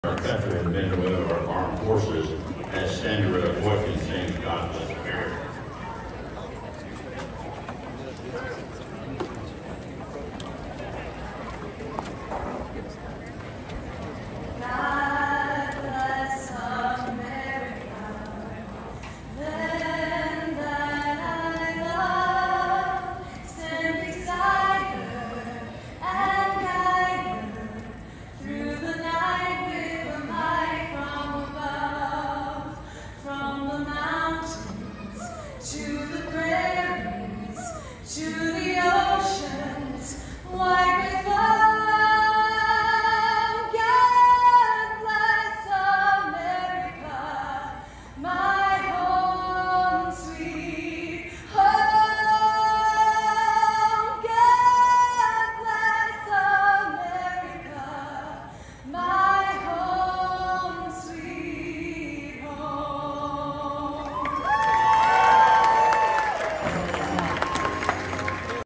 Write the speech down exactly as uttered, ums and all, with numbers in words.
Our country and men and women of our armed forces, as Sandra Bohlken sings, God bless.